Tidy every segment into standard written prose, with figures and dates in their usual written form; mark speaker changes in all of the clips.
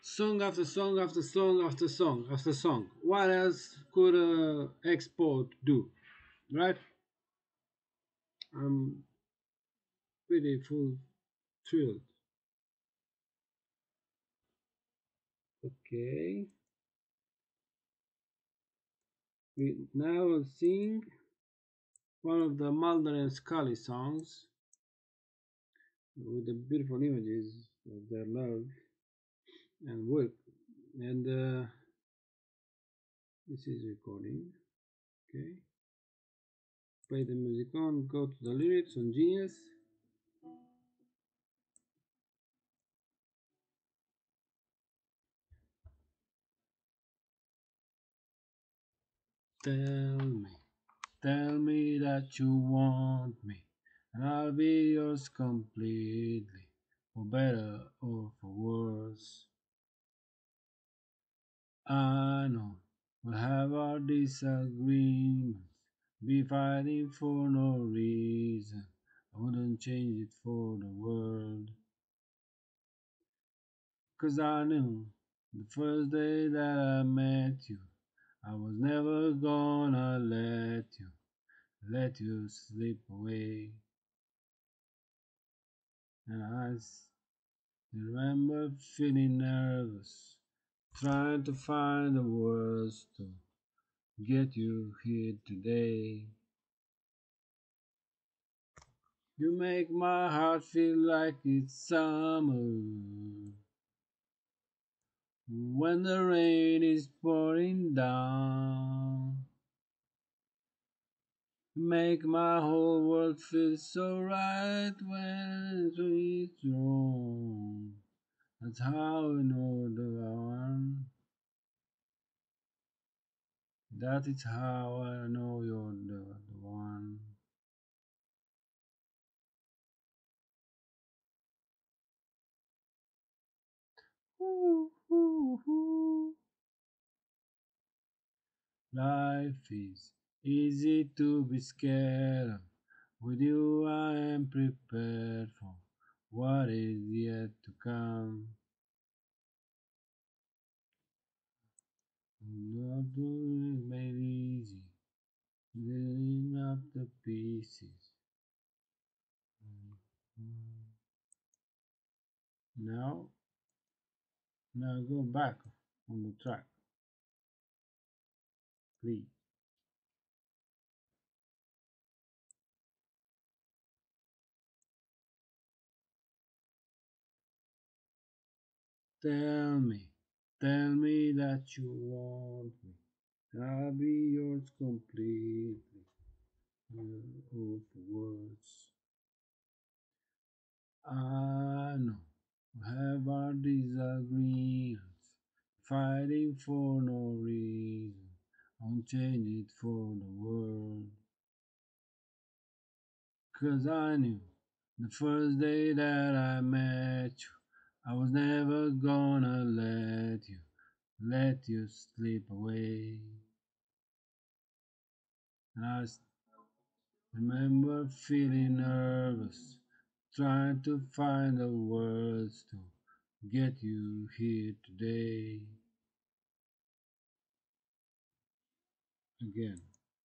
Speaker 1: Song after song after song after song after song. What else could export do, right? I'm pretty full thrilled. Okay, we now will sing one of the Mulder and Scully songs with the beautiful images of their love and work. And this is recording. Okay, play the music on. Go to the lyrics on Genius. Tell me. Tell me that you want me, and I'll be yours completely, for better or for worse. I know we'll have our disagreements, be fighting for no reason. I wouldn't change it for the world, 'cause I knew the first day that I met you, I was never gonna let you slip away. And I remember feeling nervous, trying to find the words to get you here today. You make my heart feel like it's summer when the rain is pouring down. You make my whole world feel so right when it's wrong. That's how I know the one. That is how I know you're the one. Ooh, ooh, ooh. Life is easy to be scared of. With you, I am prepared for what is yet to come. Not doing it made easy, building up the pieces. Now, now go back on the track, please. Tell me, tell me that you want me. I'll be yours completely. Of words. I know we have our disagreements, fighting for no reason. Won't change it for the world. 'Cause I knew the first day that I met you, I was never gonna let you slip away. And I remember feeling nervous, trying to find the words to get you here today. Again.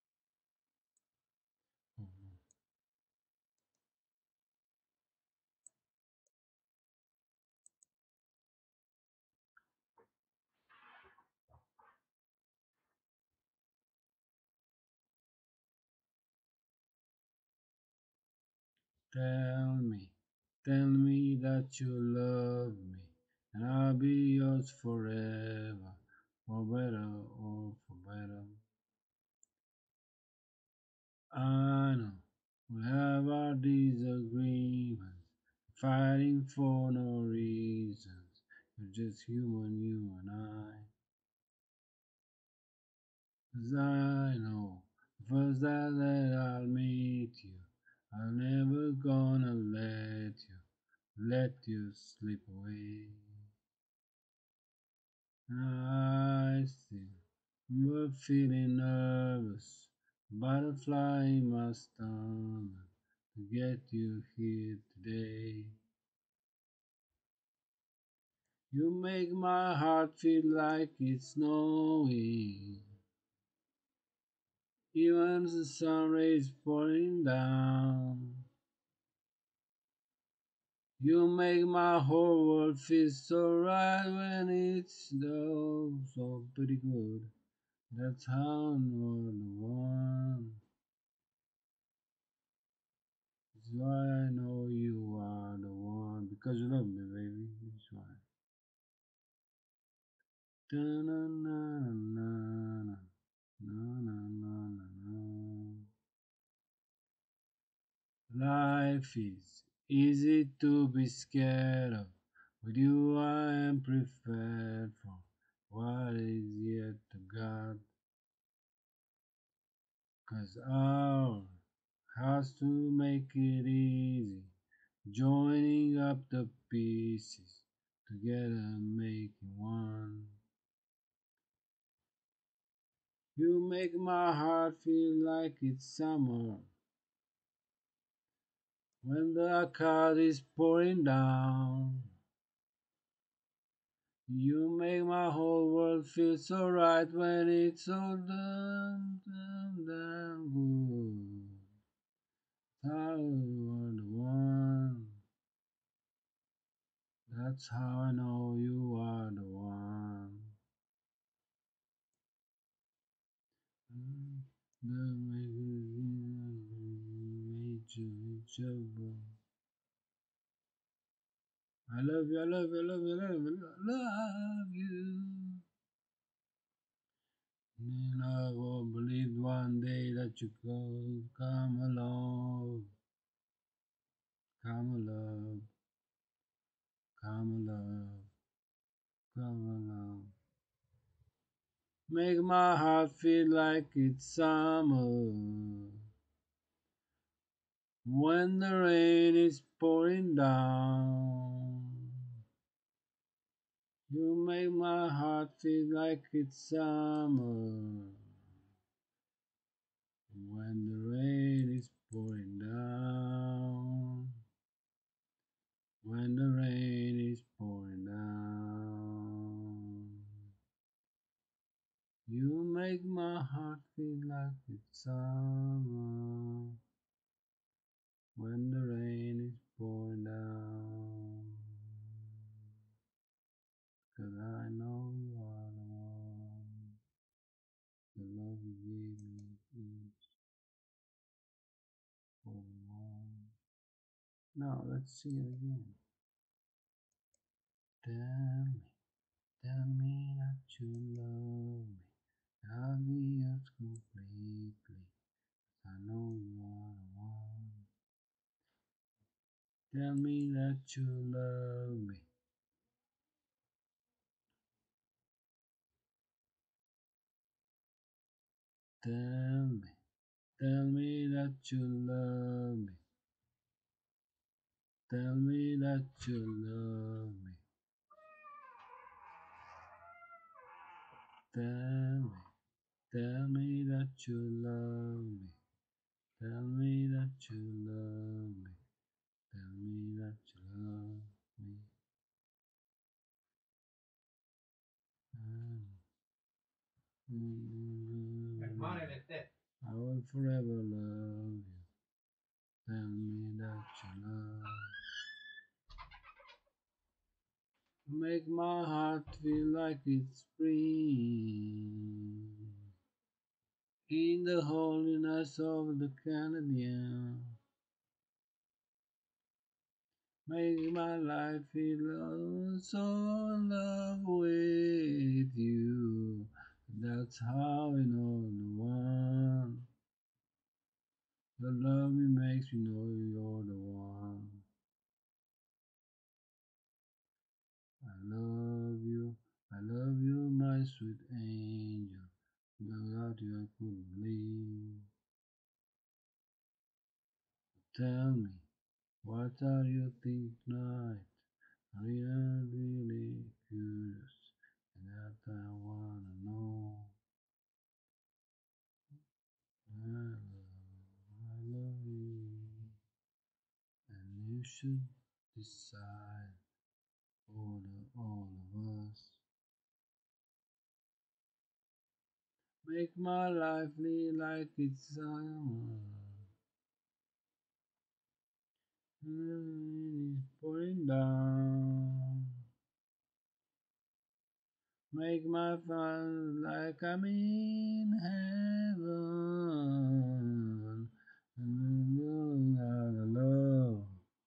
Speaker 1: Tell me that you love me, and I'll be yours forever, for better or for better. I know we'll have our disagreements, fighting for no reasons. We're just human, you and I. 'Cause I know the first day that I'll meet you, I'm never gonna let you slip away. I still remember feeling nervous, butterfly in my stomach to get you here today. You make my heart feel like it's snowing. Even the sun rays pouring down. You make my whole world feel so right when it's so pretty good. That's how I know the one. That's why I know you are the one. Because you love me, baby. That's why. Da-na-na-na-na. Na-na-na-na-na. Life is easy to be scared of. With you, I am prepared for what is yet to God. 'Cause our has to make it easy, joining up the pieces together, making one. You make my heart feel like it's summer when the cloud is pouring down. You make my whole world feel so right when it's so damn good. I are the one. That's how I know you are the one. The major trouble. I love you, I love you, I love you, I love you, I love you. And I won't believe one day that you could come along, come along, come along, come along. Make my heart feel like it's summer when the rain is pouring down. You make my heart feel like it's summer when the rain is pouring down. When the rain is pouring down. You make my heart feel like it's summer when the rain is pouring down. 'Cause I know you are the one. The love you gave me is for the one. Now let's see it again. Tell me that you love me. I'll be yours completely. I know you are the one. Tell me that you love me. Tell me, tell me that you love me. Tell me that you love me. Tell me that you love me. Tell me that you love me. Tell me that you love me. I will forever love you. Tell me that you love. Make my heart feel like it's spring in the holiness of the Canadian. Make my life feel so in love with you. That's how I know the one. The love me makes me know you're the one. I love you, my sweet angel. Without you, I couldn't live. Tell me, what are you thinking tonight? Are you really curious? And that I wanna know. I love you, and you should decide all Make my life live like it's pouring down. Make my fun like I'm in heaven. Love,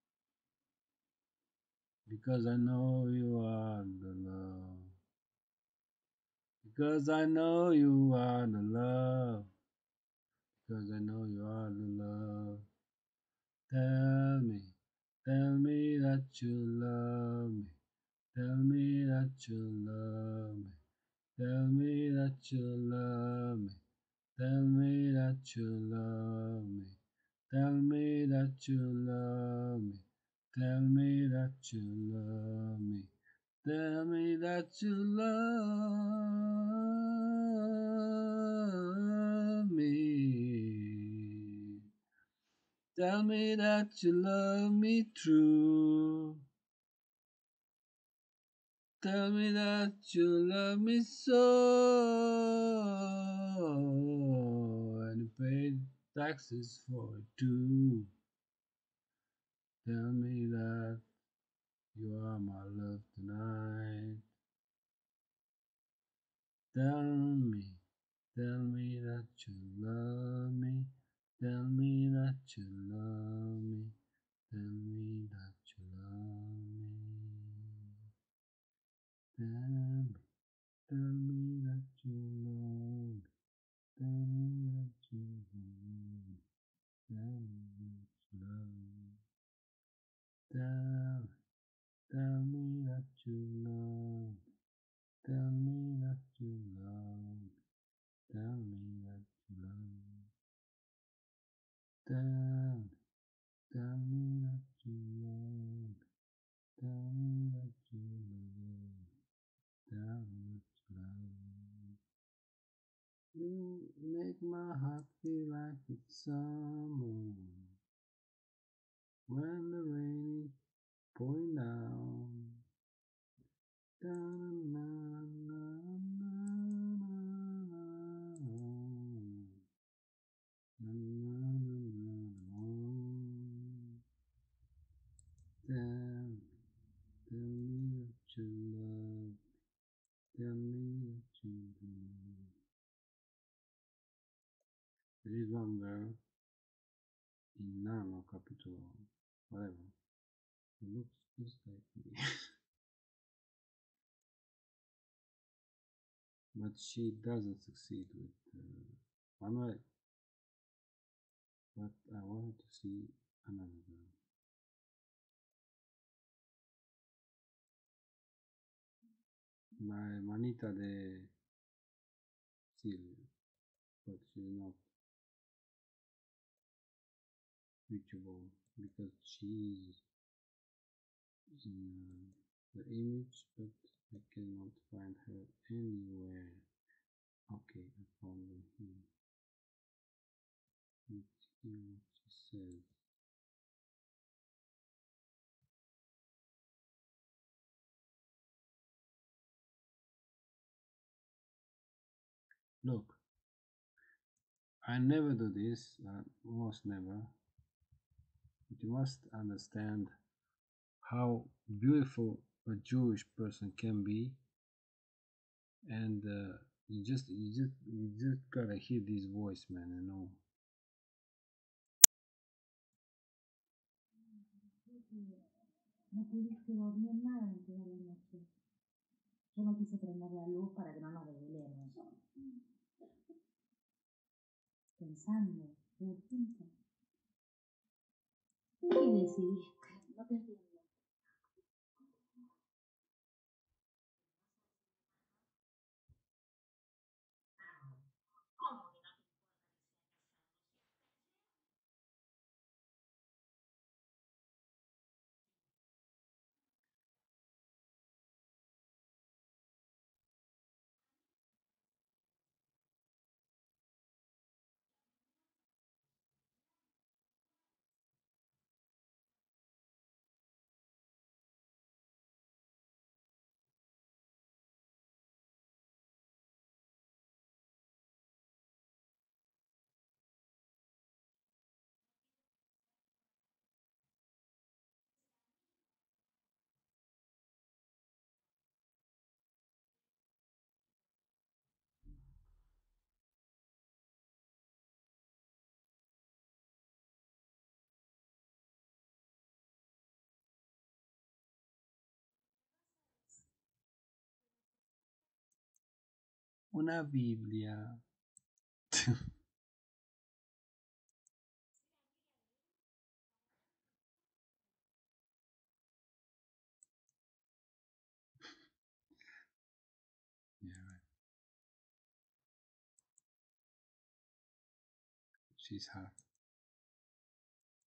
Speaker 1: because I know you are the love. Because I know you are the love. Because I know you are the love. Tell me, tell me that you love me. Tell me that you love me. Tell me that you love me. Tell me that you love me. Tell me that you love me. Tell me that you love me. Tell me that you love me. Tell me that you love me true. Tell me that you love me so. And you paid taxes for it too. Tell me that you are my love tonight. Tell me that you love me. Tell me that you love me. Tell me that you love me. Tell me that you love me. Tell me that you love me. Tell me that you love me. Tell me that you love me. Tell me that you love me. Tell me that you love me. Tell me that you love me. Tell me that you love me. Tell me that you love me. You make my heart feel like it's summer when the rain is pouring down. Tell, tell me that you love. Tell me that you love. There is one girl in Narno capital, whatever, who looks just like me. But she doesn't succeed with Manuel. But I wanted to see another girl. My manita de Silvia, but she's not reachable because she's in the image, but I cannot find her anywhere. Okay, I found her here. Let's see what she says. Look, I never do this, almost never, but you must understand how beautiful a Jewish person can be, and you just gotta hear this voice, man. You know.
Speaker 2: No pudiste dormir nada en toda la noche. Yo no quise prender la luz para que no nos desvelemos. Pensando, todo el tiempo. ¿Qué decidiste? No te entiendo.
Speaker 1: Una Biblia. Yeah, right. She's hot.